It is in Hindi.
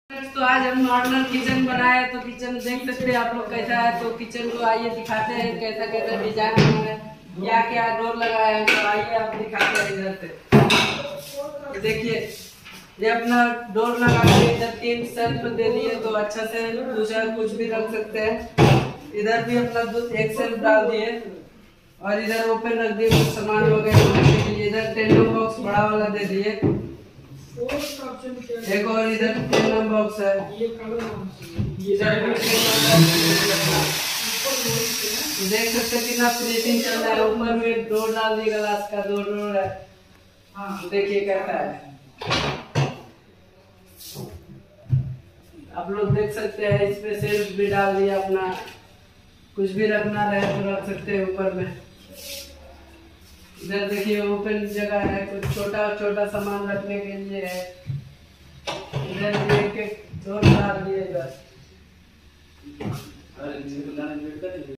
तो आज हम नॉर्मल किचन बनाए तो किचन देख सकते हैं आप लोग कैसा है। तो किचन को आइए दिखाते हैं कैसा कैसा डिजाइन है, क्या क्या डोर लगाया है। तो आइए आप दिखाते हैं इधर से। देखिए ये अपना डोर लगा के इधर 3 शेल्फ दे दिए तो अच्छा से दूसरा कुछ भी रख सकते हैं। इधर भी अपना एक शेल्फ डाल दिए और इधर ओपन रख दिए कुछ सामान वगैरह। इधर टेंडर बॉक्स बड़ा वाला दे दिए, एक और इधर टेंडर बॉक्स है। देख सकते कितना फिनिशिंग चल रहा है। ऊपर में डोर डाल दिए, ग्लास का 2 डोर है। देखिए कैसा है, आप लोग देख सकते हैं। इस पे शेल्फ भी डाल दिया, अपना कुछ भी रखना रहे तो रख सकते हैं ऊपर में। इधर देखिए ओपन जगह है, कुछ छोटा छोटा सामान रखने के लिए है। इधर एक डोर डाल दिए इधर।